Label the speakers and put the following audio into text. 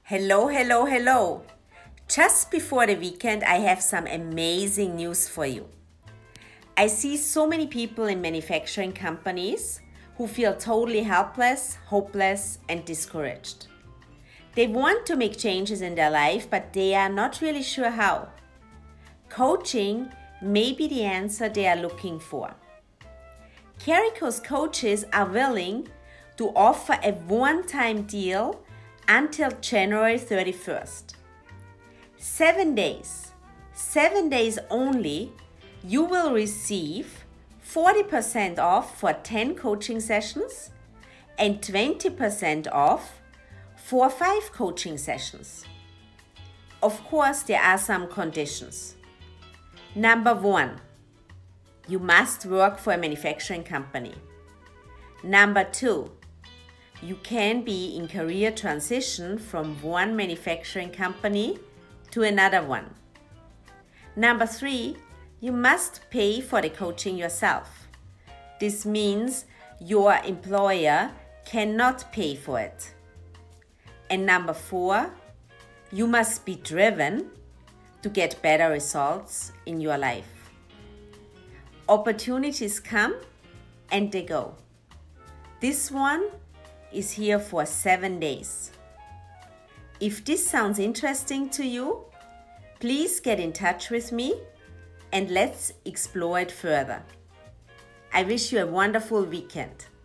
Speaker 1: Hello, hello, hello. Just before the weekend, I have some amazing news for you. I see so many people in manufacturing companies who feel totally helpless, hopeless, and discouraged. They want to make changes in their life, but they are not really sure how. Coaching may be the answer they are looking for. Carico's coaches are willing to offer a one-time deal until January 31st. 7 days only, you will receive 40% off for 10 coaching sessions and 20% off for 5 coaching sessions. Of course, there are some conditions. Number 1, you must work for a manufacturing company. Number 2, you can be in career transition from one manufacturing company to another one. Number 3, you must pay for the coaching yourself. This means your employer cannot pay for it. And number 4, you must be driven to get better results in your life. Opportunities come and they go. This one is here for 7 days. If this sounds interesting to you, please get in touch with me and let's explore it further. I wish you a wonderful weekend.